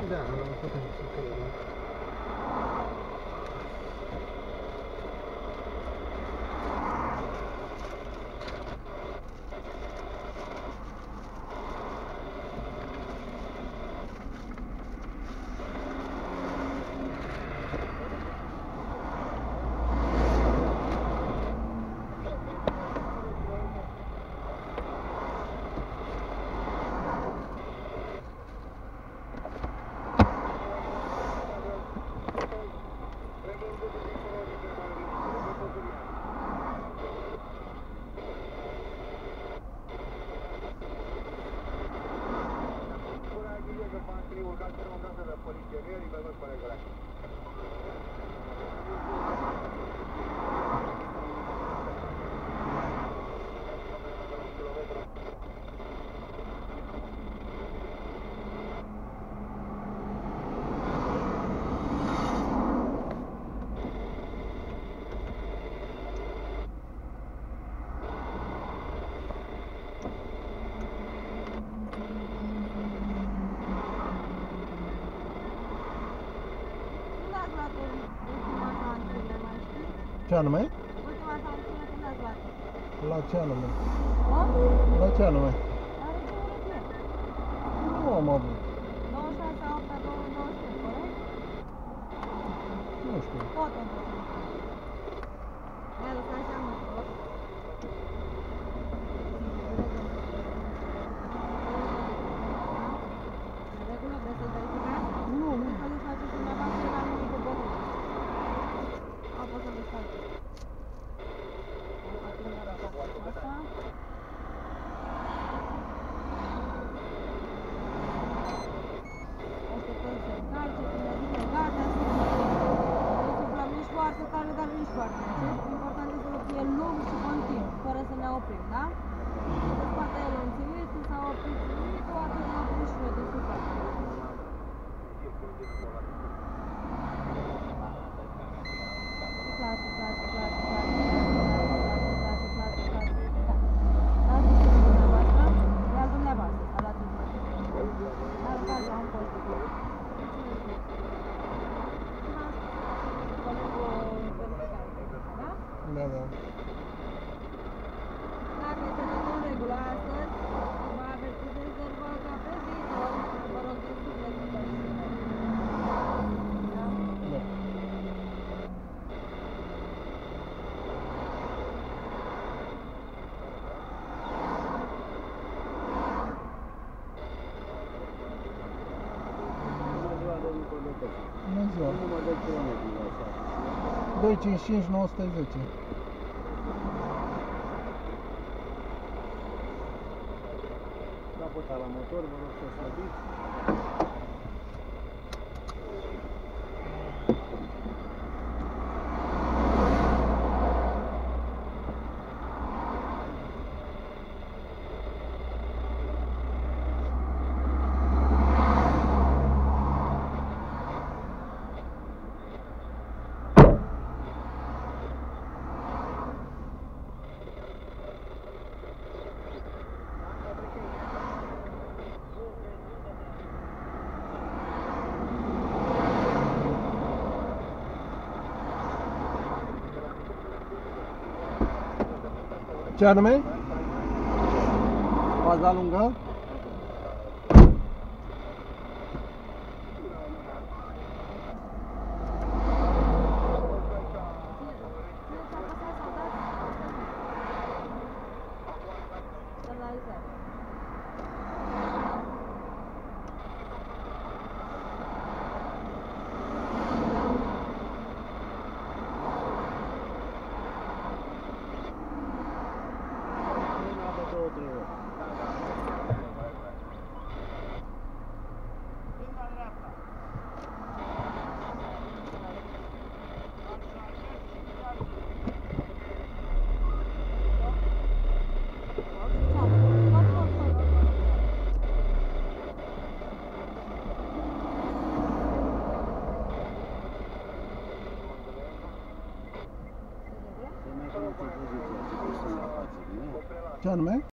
Da, putem să credem. Ce anume? Ultima sancțiune când ați luat-o? La ce anume? O? La ce anume? La regimul rutier. Nu am avut. 26 a 8 a 2021, corect? Nu știu. Tot între timp. Mi-a lăsat așa mult. În regulă, vreți să-l verificați? Nu, nu. Să nu faceți dumneavoastră la nimic cu băut. A fost să vă faceți. Asta. Așteptăm să încarce, când zice gata, nu suflăm nici foarte tare, dar nici foarte încet. Important este să fie lung și continuu, fără să ne oprim, da? Să spate el înțelit, s-a oprit ținut, toate ne oprim și noi de suflet. Da, da. Dacă este totul în regulă astăzi, vă avertizez verbal ca pe viitor, vă rog din suflet să faceți. Da? Da. Bună ziua. Număr de kilometri la asta. 255 910. Capota la motor, vă rog să slăbiți. Ce anume? Faza lungă? Ce anume?